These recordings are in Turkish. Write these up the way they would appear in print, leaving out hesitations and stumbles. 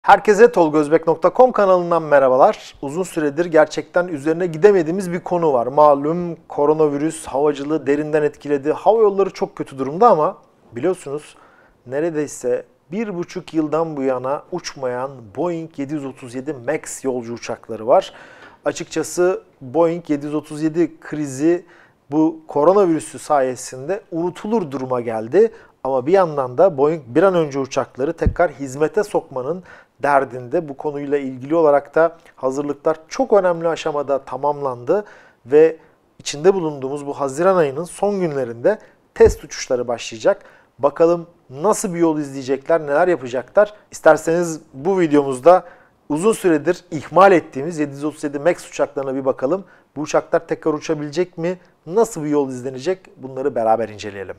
Herkese tolgozbek.com kanalından merhabalar. Uzun süredir gerçekten üzerine gidemediğimiz bir konu var. Malum koronavirüs havacılığı derinden etkiledi. Hava yolları çok kötü durumda ama biliyorsunuz neredeyse 1,5 yıldan bu yana uçmayan Boeing 737 MAX yolcu uçakları var. Açıkçası Boeing 737 krizi bu koronavirüsü sayesinde unutulur duruma geldi. Ama bir yandan da Boeing bir an önce uçakları tekrar hizmete sokmanın derdinde. Bu konuyla ilgili olarak da hazırlıklar çok önemli aşamada tamamlandı ve içinde bulunduğumuz bu Haziran ayının son günlerinde test uçuşları başlayacak. Bakalım nasıl bir yol izleyecekler, neler yapacaklar? İsterseniz bu videomuzda uzun süredir ihmal ettiğimiz 737 MAX uçaklarına bir bakalım. Bu uçaklar tekrar uçabilecek mi? Nasıl bir yol izlenecek? Bunları beraber inceleyelim.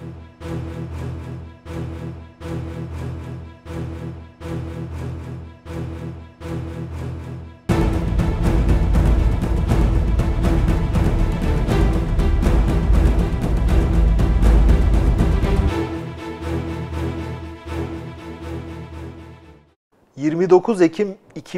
29 Ekim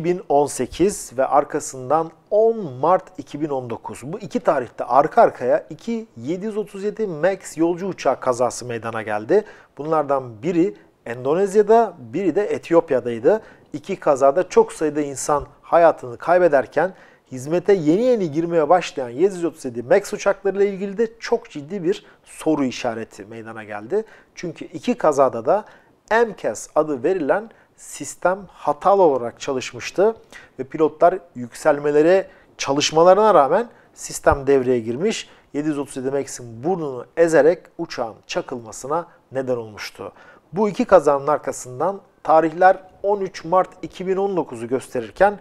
2018 ve arkasından 10 Mart 2019. Bu iki tarihte arka arkaya iki 737 MAX yolcu uçağı kazası meydana geldi. Bunlardan biri Endonezya'da, biri de Etiyopya'daydı. İki kazada çok sayıda insan hayatını kaybederken hizmete yeni girmeye başlayan 737 MAX uçaklarıyla ilgili de çok ciddi bir soru işareti meydana geldi. Çünkü iki kazada da MCAS adı verilen sistem hatalı olarak çalışmıştı ve pilotlar yükselmelere çalışmalarına rağmen sistem devreye girmiş. 737 MAX'in burnunu ezerek uçağın çakılmasına neden olmuştu. Bu iki kazanın arkasından tarihler 13 Mart 2019'u gösterirken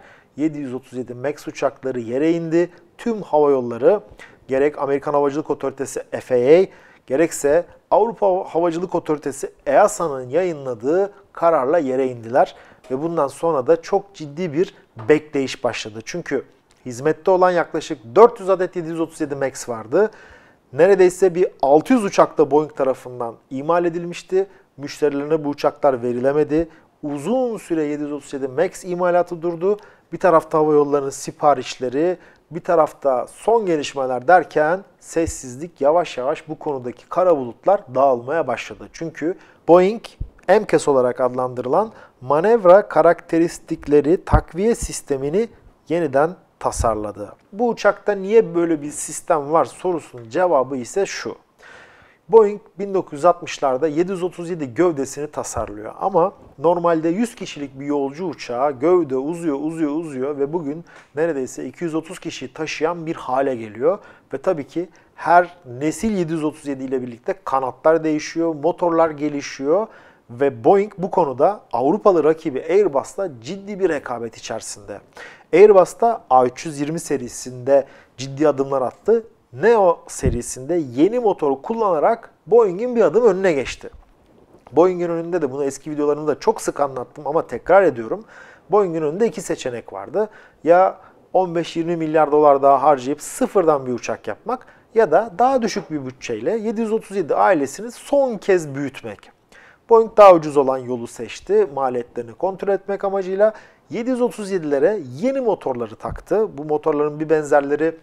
737 MAX uçakları yere indi. Tüm hava yolları gerek Amerikan Havacılık Otoritesi FAA gerekse Avrupa Havacılık Otoritesi EASA'nın yayınladığı kararla yere indiler. Ve bundan sonra da çok ciddi bir bekleyiş başladı. Çünkü hizmette olan yaklaşık 400 adet 737 MAX vardı. Neredeyse bir 600 uçak da Boeing tarafından imal edilmişti. Müşterilerine bu uçaklar verilemedi. Uzun süre 737 MAX imalatı durdu. Bir tarafta hava yollarının siparişleri, bir tarafta son gelişmeler derken sessizlik yavaş yavaş bu konudaki kara bulutlar dağılmaya başladı. Çünkü Boeing MCAS olarak adlandırılan manevra karakteristikleri takviye sistemini yeniden tasarladı. Bu uçakta niye böyle bir sistem var sorusunun cevabı ise şu. Boeing 1960'larda 737 gövdesini tasarlıyor ama normalde 100 kişilik bir yolcu uçağı gövde uzuyor ve bugün neredeyse 230 kişiyi taşıyan bir hale geliyor. Ve tabii ki her nesil 737 ile birlikte kanatlar değişiyor, motorlar gelişiyor ve Boeing bu konuda Avrupalı rakibi Airbus'la ciddi bir rekabet içerisinde. Airbus da A320 serisinde ciddi adımlar attı. Neo serisinde yeni motoru kullanarak Boeing'in bir adım önüne geçti. Boeing'in önünde de bunu eski videolarımda çok sık anlattım ama tekrar ediyorum. Boeing'in önünde iki seçenek vardı. Ya 15-20 milyar dolar daha harcayıp sıfırdan bir uçak yapmak ya da daha düşük bir bütçeyle 737 ailesini son kez büyütmek. Boeing daha ucuz olan yolu seçti. Maliyetlerini kontrol etmek amacıyla 737'lere yeni motorları taktı. Bu motorların bir benzerleri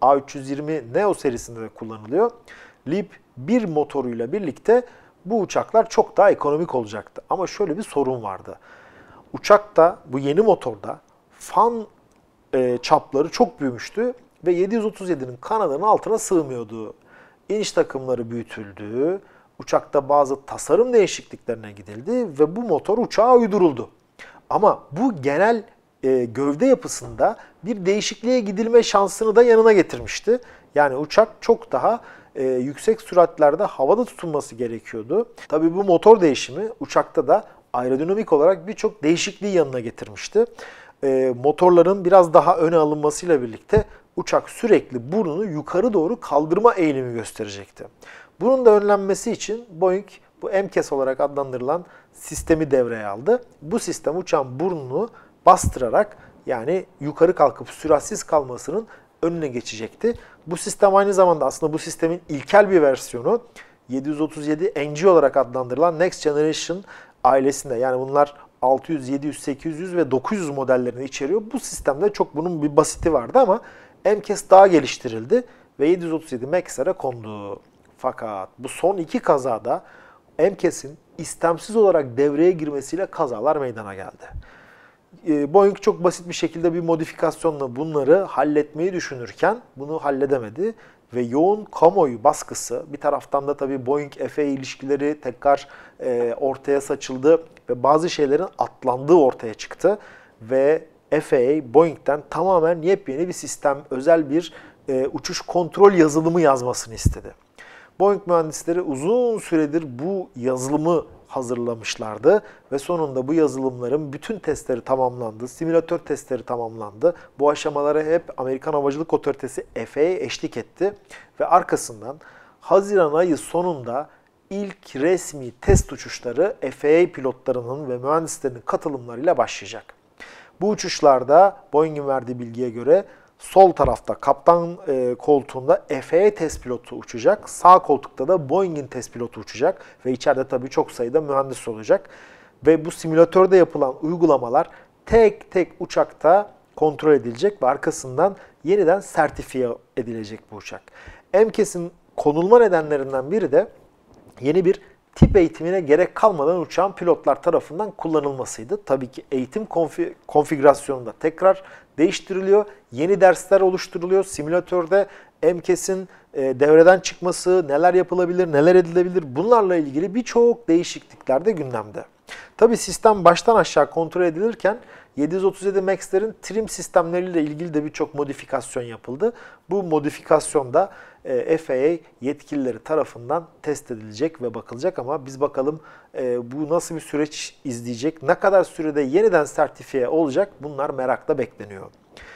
A320 Neo serisinde de kullanılıyor. LEAP 1 motoruyla birlikte bu uçaklar çok daha ekonomik olacaktı. Ama şöyle bir sorun vardı. Uçakta bu yeni motorda fan çapları çok büyümüştü ve 737'nin kanadının altına sığmıyordu. İniş takımları büyütüldü. Uçakta bazı tasarım değişikliklerine gidildi ve bu motor uçağa uyduruldu. Ama bu genel gövde yapısında bir değişikliğe gidilme şansını da yanına getirmişti. Yani uçak çok daha yüksek süratlerde havada tutunması gerekiyordu. Tabii bu motor değişimi uçakta da aerodinamik olarak birçok değişikliği yanına getirmişti. Motorların biraz daha öne alınmasıyla birlikte uçak sürekli burnunu yukarı doğru kaldırma eğilimi gösterecekti. Bunun da önlenmesi için Boeing bu MCAS olarak adlandırılan sistemi devreye aldı. Bu sistem uçağın burnunu bastırarak yani yukarı kalkıp süratsiz kalmasının önüne geçecekti. Bu sistem aynı zamanda aslında bu sistemin ilkel bir versiyonu 737 NG olarak adlandırılan Next Generation ailesinde. Yani bunlar 600, 700, 800 ve 900 modellerini içeriyor. Bu sistemde çok bunun bir basiti vardı ama MCAS daha geliştirildi ve 737 MAX'lere kondu. Fakat bu son iki kazada MCAS'in istemsiz olarak devreye girmesiyle kazalar meydana geldi. Boeing çok basit bir şekilde bir modifikasyonla bunları halletmeyi düşünürken bunu halledemedi ve yoğun kamuoyu baskısı, bir taraftan da tabii Boeing-FAA ilişkileri tekrar ortaya saçıldı ve bazı şeylerin atlandığı ortaya çıktı ve FAA Boeing'den tamamen yepyeni bir sistem, özel bir uçuş kontrol yazılımı yazmasını istedi. Boeing mühendisleri uzun süredir bu yazılımı hazırlamışlardı ve sonunda bu yazılımların bütün testleri tamamlandı, simülatör testleri tamamlandı. Bu aşamalara hep Amerikan Havacılık Otoritesi FAA eşlik etti ve arkasından Haziran ayı sonunda ilk resmi test uçuşları FAA pilotlarının ve mühendislerinin katılımlarıyla başlayacak. Bu uçuşlarda Boeing'in verdiği bilgiye göre sol tarafta kaptan koltuğunda FAA test pilotu uçacak. Sağ koltukta da Boeing'in test pilotu uçacak. Ve içeride tabii çok sayıda mühendis olacak. Ve bu simülatörde yapılan uygulamalar tek tek uçakta kontrol edilecek ve arkasından yeniden sertifiye edilecek bu uçak. MCAS'in konulma nedenlerinden biri de yeni bir tip eğitimine gerek kalmadan uçağın pilotlar tarafından kullanılmasıydı. Tabii ki eğitim konfigürasyonunda tekrar değiştiriliyor. Yeni dersler oluşturuluyor. Simülatörde MCAS'in devreden çıkması, neler yapılabilir, neler edilebilir bunlarla ilgili birçok değişiklikler de gündemde. Tabii sistem baştan aşağı kontrol edilirken 737 MAX'lerin trim sistemleriyle ilgili de birçok modifikasyon yapıldı. Bu modifikasyonda FAA yetkilileri tarafından test edilecek ve bakılacak ama biz bakalım bu nasıl bir süreç izleyecek, ne kadar sürede yeniden sertifiye olacak bunlar merakla bekleniyor.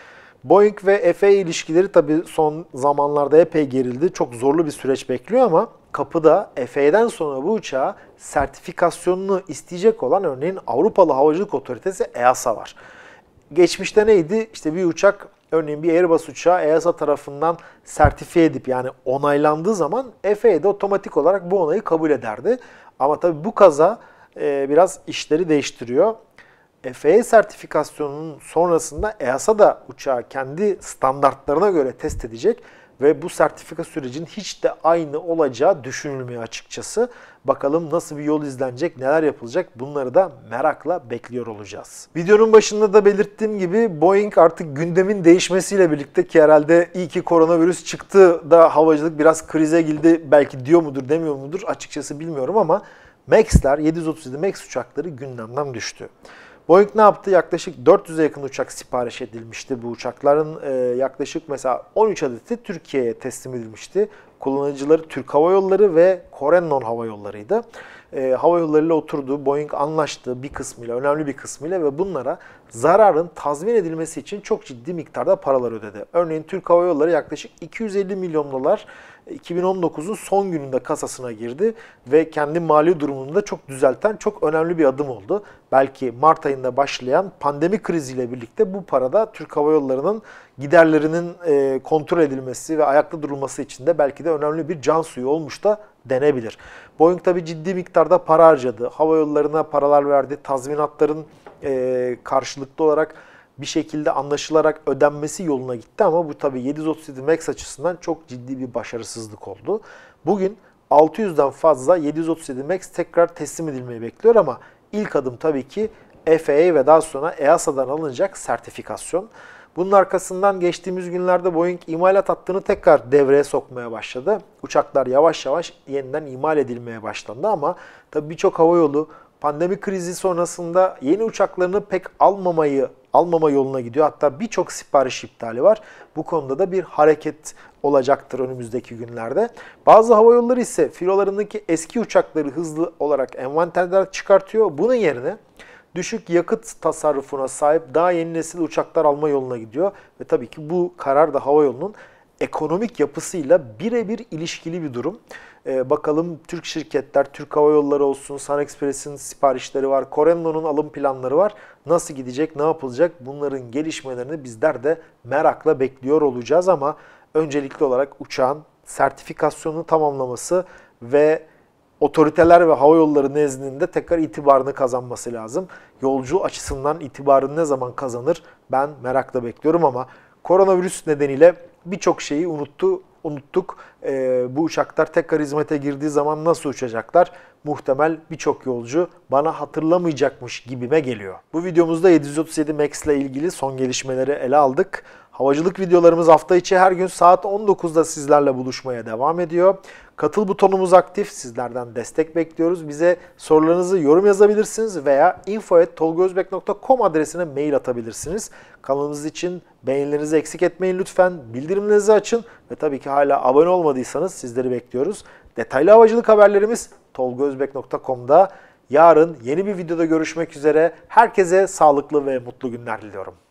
Boeing ve FAA ilişkileri tabii son zamanlarda epey gerildi. Çok zorlu bir süreç bekliyor ama kapıda FAA'den sonra bu uçağa sertifikasyonunu isteyecek olan örneğin Avrupalı Havacılık Otoritesi EASA var. Geçmişte neydi? İşte bir uçak, örneğin bir Airbus uçağı EASA tarafından sertifiye edip yani onaylandığı zaman FAA de otomatik olarak bu onayı kabul ederdi. Ama tabii bu kaza biraz işleri değiştiriyor. FAA sertifikasyonunun sonrasında EASA da uçağı kendi standartlarına göre test edecek ve bu sertifika sürecinin hiç de aynı olacağı düşünülmüyor açıkçası. Bakalım nasıl bir yol izlenecek, neler yapılacak bunları da merakla bekliyor olacağız. Videonun başında da belirttiğim gibi Boeing artık gündemin değişmesiyle birlikte ki herhalde iyi ki koronavirüs çıktı da havacılık biraz krize girdi belki diyor mudur demiyor mudur açıkçası bilmiyorum ama MAX'ler 737 MAX uçakları gündemden düştü. Boeing ne yaptı? Yaklaşık 400'e yakın uçak sipariş edilmişti. Bu uçakların yaklaşık mesela 13 adeti Türkiye'ye teslim edilmişti. Kullanıcıları Türk Hava Yolları ve Koreanon Hava Yolları'ydı. Hava yollarıyla oturdu. Boeing anlaştı bir kısmıyla, önemli bir kısmıyla ve bunlara zararın tazmin edilmesi için çok ciddi miktarda paralar ödedi. Örneğin Türk Hava Yolları yaklaşık 250 milyon dolar 2019'un son gününde kasasına girdi ve kendi mali durumunu da çok düzelten çok önemli bir adım oldu. Belki Mart ayında başlayan pandemi kriziyle birlikte bu parada Türk Hava Yolları'nın giderlerinin kontrol edilmesi ve ayakta durulması için de belki de önemli bir can suyu olmuş da denebilir. Boeing tabi ciddi miktarda para harcadı. Hava yollarına paralar verdi. Tazminatların karşılıklı olarak bir şekilde anlaşılarak ödenmesi yoluna gitti ama bu tabii 737 MAX açısından çok ciddi bir başarısızlık oldu. Bugün 600'den fazla 737 MAX tekrar teslim edilmeyi bekliyor ama ilk adım tabii ki FAA ve daha sonra EASA'dan alınacak sertifikasyon. Bunun arkasından geçtiğimiz günlerde Boeing imalat hattını tekrar devreye sokmaya başladı. Uçaklar yavaş yavaş yeniden imal edilmeye başlandı ama tabii birçok havayolu pandemi krizi sonrasında yeni uçaklarını pek almama yoluna gidiyor. Hatta birçok sipariş iptali var. Bu konuda da bir hareket olacaktır önümüzdeki günlerde. Bazı havayolları ise filolarındaki eski uçakları hızlı olarak envanterden çıkartıyor. Bunun yerine düşük yakıt tasarrufuna sahip daha yeni nesil uçaklar alma yoluna gidiyor. Ve tabii ki bu karar da havayolunun ekonomik yapısıyla birebir ilişkili bir durum. Bakalım Türk şirketler, Türk Hava Yolları olsun, SunExpress'in siparişleri var, Koreanor'un alım planları var. Nasıl gidecek, ne yapılacak bunların gelişmelerini bizler de merakla bekliyor olacağız ama öncelikli olarak uçağın sertifikasyonunu tamamlaması ve otoriteler ve hava yolları nezdinde tekrar itibarını kazanması lazım. Yolcu açısından itibarını ne zaman kazanır ben merakla bekliyorum ama koronavirüs nedeniyle birçok şeyi unuttuk. Bu uçaklar tekrar hizmete girdiği zaman nasıl uçacaklar? Muhtemel birçok yolcu bana hatırlamayacakmış gibime geliyor. Bu videomuzda 737 MAX ile ilgili son gelişmeleri ele aldık. Havacılık videolarımız hafta içi her gün saat 19'da sizlerle buluşmaya devam ediyor. Katıl butonumuz aktif. Sizlerden destek bekliyoruz. Bize sorularınızı yorum yazabilirsiniz veya info@tolgozbek.com adresine mail atabilirsiniz. Kanalımız için beğenilerinizi eksik etmeyin lütfen. Bildirimlerinizi açın ve tabii ki hala abone olmadıysanız sizleri bekliyoruz. Detaylı havacılık haberlerimiz tolgozbek.com'da. Yarın yeni bir videoda görüşmek üzere. Herkese sağlıklı ve mutlu günler diliyorum.